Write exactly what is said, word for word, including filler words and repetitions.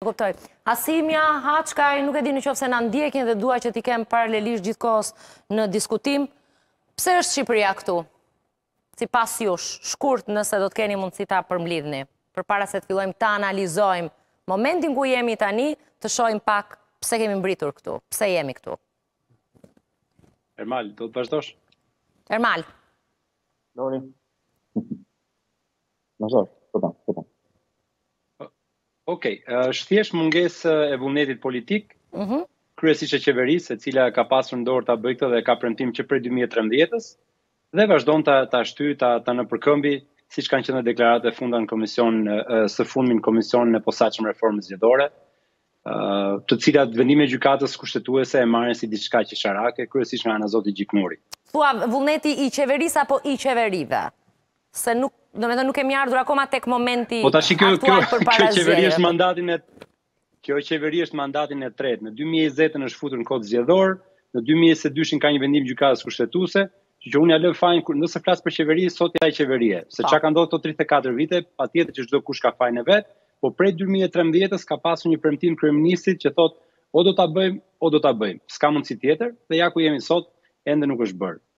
kuptoj. Asimja, Haçkaj, nuk e di nëse na ndjekin dhe dua që t'i kem paralelisht gjithkohës në diskutim. Pse është Shqipëria këtu? Sipas jush, shkurt nëse do të keni mundësi ta përmbledhni, përpara se të fillojmë ta analizojmë momentin ku jemi tani, të shohim pak pse kemi mbritur këtu, pse jemi këtu. Ermal, do të vazhdosh? Ermal. Lori. Vazhdosh, po ta, po ta. Okej, është thjesht mungesë e vullnetit politik, Mhm. kryesisht e qeverisë, e cila ka pasur në dorë ta bëjë këtë dhe ka premtim që prej dy mijë e trembëdhjetës dhe vazhdon ta ta shtyj ta ta nëpërkëmbi, siç kanë qenë deklaratat e funda në komision së fundmi në komisionin e posaçëm reformës zgjedhore, të cilat vendime e gjykatës kushtetuese e marrin si diçka qesharake, kryesisht nga ana zotit Gjiknuri. Thua vullneti i qeverisë apo i qeverive? Se nuk, domethënë nuk kemi ardhur akoma tek momenti po tash kjo kjo kjo qeveri është zgjedhjeve. mandatin e kjo qeveri është mandatin e tretë. Në dy mijë e njëzet është futur në kod zgjedhor, në dy mijë e njëzet e dy ka një vendim gjykatës kushtetuese, që unë ja lë fajin kur nëse flas për qeveri, sot ja e qeverie. Se çka ka ndodhur këto tridhjetë e katër vite, patjetër që çdo kush ka fajin e vet, po prej dy mijë e trembëdhjetës ka pasur një premtim kryeministrit që thotë o do ta bëjmë o do ta bëjmë. S'ka mundësi tjetër dhe ja ku jemi sot ende nuk është bërë.